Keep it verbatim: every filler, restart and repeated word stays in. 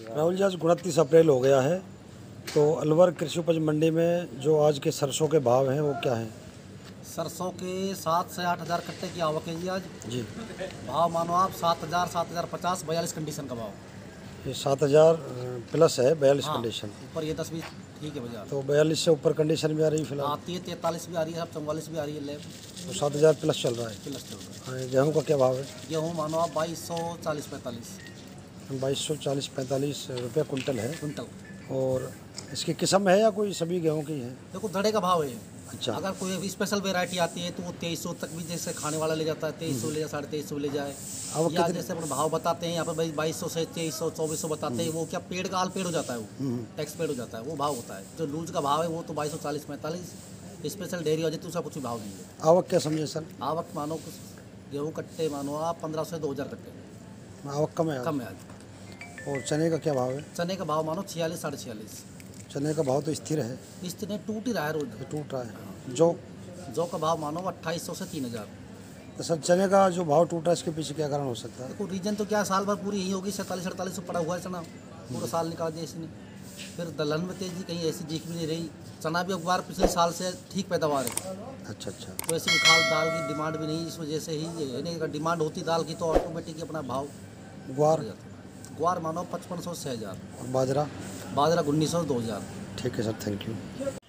राहुल जी, आज उनतीस अप्रैल हो गया है, तो अलवर कृषि उपज मंडी में जो आज के सरसों के भाव हैं वो क्या हैं? सरसों के सात से आठ हज़ार कट्टे की आवक है जी आज। जी, भाव मानो आप सात हज़ार सात हज़ार पचास बयालीस कंडीशन का भाव। ये सात हज़ार प्लस है, बयालीस हाँ, कंडीशन। ऊपर ये दस बीस ठीक है बाजार। तो बयालीस से ऊपर कंडीशन भी आ रही है फिलहाल, आती है तैंतालीस भी आ रही है, अब चौवालीस भी आ रही है, लेब तो सात हज़ार प्लस चल रहा है। प्लस चल रहा है। हाँ, गेहूँ का क्या भाव है? गेहूँ मानो आप बाईस सौ चालीस पैंतालीस बाईस सौ चालीस पैंतालीस रुपये कुंटल है। कुंटल। और इसकी किस्म है या कोई सभी गेहूँ की है? देखो दड़े का भाव है। अच्छा, अगर कोई स्पेशल वेरायटी आती है तो वो तेईस सौ तक भी जैसे खाने वाला ले जाता है, तेईस सौ ले जाए, साढ़े तेईस सौ ले जाए। अब या कितने? जैसे अपन भाव बताते हैं यहाँ पर भाई बाईस सौ से तेईस सौ चौबीस सौ बताते हैं, वो क्या पेड़ का आल पेड़ हो जाता है, वो टैक्स पेड़ हो जाता है, वो भाव होता है। जो लूज का भाव है वो तो बाईस सौ चालीस पैंतालीस, स्पेशल डेयरी हो जाती है उसका कुछ भी भाव नहीं है। आवक क्या समझे सर? आवक मानो कुछ गेहूँ कट्टे मानो आप पंद्रह सौ से दो हज़ार कट्टे आवक कम है आज। कम है आज। और चने का क्या भाव है? चने का भाव मानो छियालीस साढ़े छियालीस, चने का भाव तो स्थिर है, इस तरह टूट ही रहा है रोज। ये टूट रहा है। जो जौ का भाव मानो अट्ठाईस सौ से तीन हज़ार। तो सर, चने का जो भाव टूटा है इसके पीछे क्या कारण हो सकता है? देखो रीजन तो क्या साल भर पूरी यही होगी, सैंतालीस अड़तालीस सौ पड़ा हुआ है चना, पूरा साल निकाल दिया इसने। फिर दलहन में तेजी कहीं ऐसी दिख भी नहीं रही। चना भी अखबार पिछले साल से ठीक पैदावार है, अच्छा अच्छा। तो ऐसी खाल दाल की डिमांड भी नहीं, इस वजह से ही ये है। नहीं अगर डिमांड होती दाल की तो ऑटोमेटिक अपना भाव ग्वार बढ़ जाता। ग्वार मानो पचपन सौ से हज़ार, और बाजरा? बाजरा उन्नीस सौ दो हज़ार। ठीक है सर, थैंक यू।